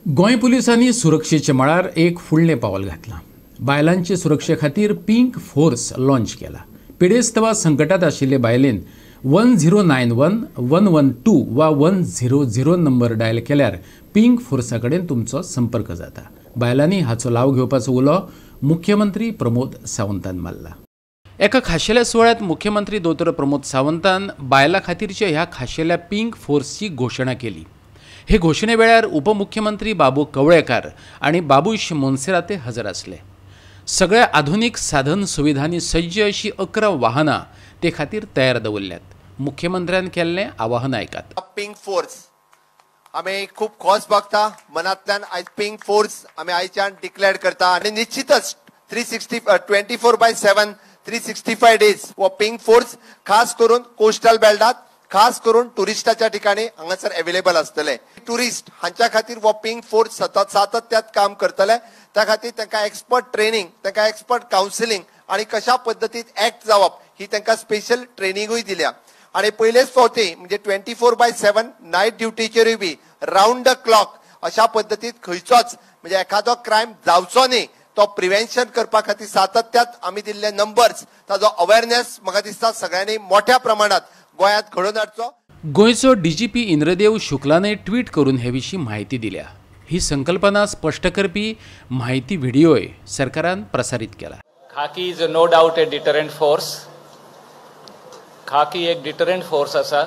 गोंय पुलिसांनी सुरक्षेच्या मळार एक फुडलें पावल घातलां. बायलांचे सुरक्षे खातीर पिंक फोर्स लॉन्च केला. पिडेस्त वा संकटात आशिल्ले बायलेन 1091 112 वा 100 नंबर डायल केल्यार पिंक फोर्सा कडेन तुमचो संपर्क जाता. बायलांनी हाचो लाव घेवपाचो उलो मुख्यमंत्री प्रमोद सावंतान मारला. एका खाशेल्या सुवाळ्यात मुख्यमंत्री दोतोर प्रमोद सावंतान बायलां खातीरच्या ह्या खाशेल्या पिंक फोर्सची घोशणा केली. हे घोषणे वेळार उपमुख्यमंत्री बाबू कवळेकार आणि बाबूश मोन्सेराते हजर आसले. सगळ्या आधुनिक साधन सुविधांनी सज्ज अशी 11 वाहनां ते खातीर तयार दवरल्यात. मुख्यमंत्र्यान केल्लें आवाहन आयकात. पिंक फोर्स आम्ही खूप खोस बघता मनातल्यान आयज पिंक फोर्स आम्ही आयच्यान डिक्लेअर करता आणि निश्चितच 24/7 365 डेज वो पिंक फोर्स खास करून कोस्टल बेल्टात खास करून टुरिस्टाच्या ठिकाणी हांगासर अवेलेबल असतले. टुरिस्ट हांच्या खातीर वो पिंक फोर्स सातत्यात काम करतले. त्या खातीर तांकां एक्सपर्ट ट्रेनिंग, तांकां एक्सपर्ट काउन्सिलिंग आणि कशा पद्दतीत ऍक्ट जावप ही तांकां स्पेशल ट्रेनिंगूय दिल्या. आणि पहिलेच फावटी म्हणजे 24/7 नाईट ड्युटीचेरूय बी राउंड द क्लॉक अशा पद्दतीत खंयचोच म्हणजे एखादो क्रायम जावचो न्ही तो प्रिव्हेन्शन करपा खातीर सातत्यात आमी दिल्ले नंबर्स ताजो अवेअरनेस म्हाका दिसता सगळ्यांनी मोठ्या प्रमाणात गोंयांत घडोवन हाडचो. गोंयचो डीजीपी इंद्रदेव शुक्लाने ट्वीट करून हे विशीं माहिती दिल्या. ही संकल्पना स्पष्ट करपी माहिती व्हिडिओय सरकारान प्रसारीत केला. Khaki is no doubt a deterrent force. Khaki एक डिटरंट फोर्स आसा,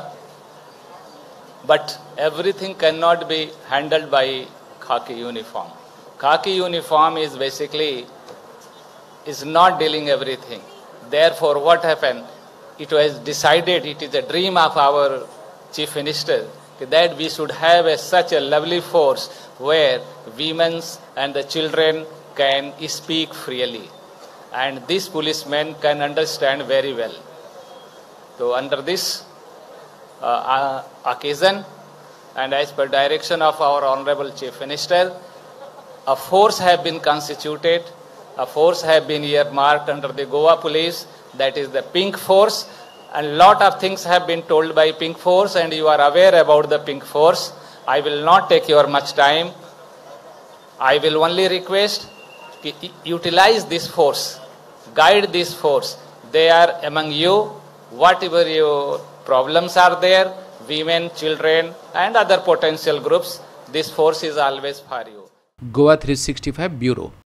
but everything can not be handled by khaki uniform. Khaki uniform is basically not dealing everything. Therefore, what happened? It was decided, it is a dream of our Chief Minister, that we should have such a lovely force where women and the children can speak freely, and these policemen can understand very well. So, under this occasion, and as per direction of our Honorable Chief Minister, a force have been constituted, a force have been earmarked under the Goa Police, that is the Pink Force, and lot of things have been told by Pink Force, and you are aware about the Pink Force. I will not take your much time. I will only request, utilize this force, guide this force. They are among you. Whatever your problems are there, women, children, and other potential groups, this force is always for you. Goa 365 bureau.